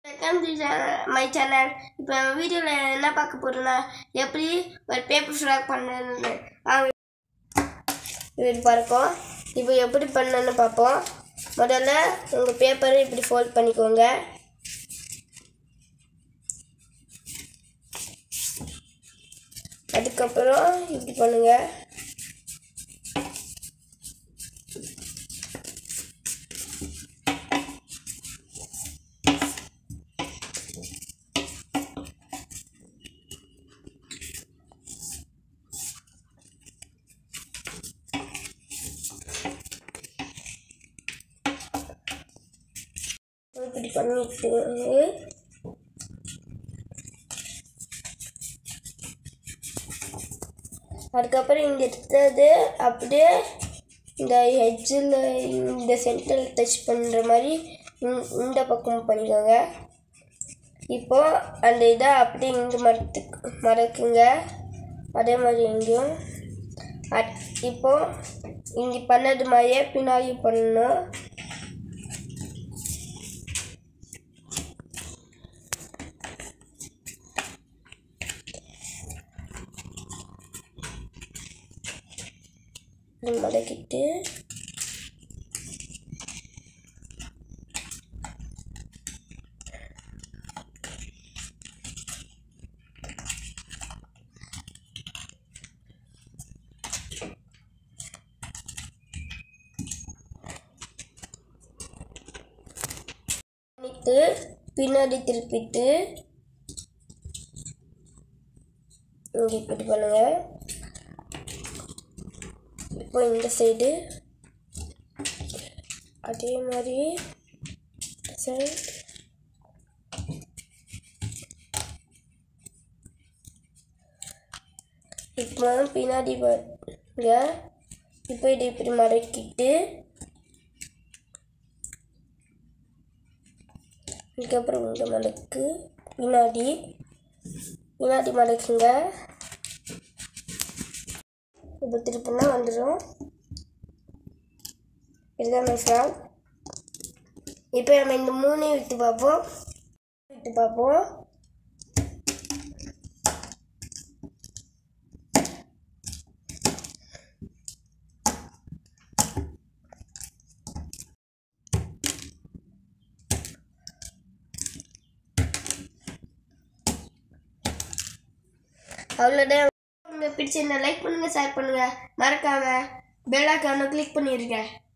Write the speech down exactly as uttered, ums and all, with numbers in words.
Welcome to my channel. இப்போ நம்ம வீடியோல என்ன பார்க்க போறோம்னா எப்படி ஒரு பேப்பர் ஃப்ராக் பண்ணனும்னு இது பார்ப்போம். இப்போ எப்படி பண்ணனும்னு பாப்போம். முதல்ல உங்க பேப்பரை இப்படி ஃபோல்ட் பண்ணிக்கோங்க. அதுக்கு அப்புறம் இப்படி பண்ணுங்க. இப்படி பண்ணிட்டு அதுக்கப்புறம் இங்கே எடுத்தது அப்படியே இந்த ஹெட்ஜில் இந்த சென்டர் டச் பண்ணுற மாதிரி இந்த பக்கம் பண்ணிக்கோங்க. இப்போ அந்த இதை அப்படியே இங்கே மறத்து மறக்குங்க. அதே மாதிரி இங்கேயும் இப்போ இங்கே பண்ணது மாதிரியே பின்னாடி பண்ணணும். மடக்கிட்டு பின்னாடி திருப்பிட்டு இங்கே இப்படி பண்ணுங்க. இப்போ இந்த சைடு அதே மாதிரி சைடு இப்போ பின்னாடி பாருங்க. இப்போ இது இப்படி மடக்கிட்டு இதுக்கப்புறம் இந்த மடக்கு பின்னாடி பின்னாடி மடக்குங்க. இப்போ திருப்பினா வந்துடும். இதுதான் மை ஃப்ராக். இப்போ நம்ம இந்த மூணையும் விட்டு பார்ப்போம் விட்டு பார்ப்போம் அவ்வளோதான். பிடிச்சிருந்தா லைக் பண்ணுங்க, ஷேர் பண்ணுங்க, மறக்காம பெல் ஐகானை கிளிக் பண்ணிருங்க.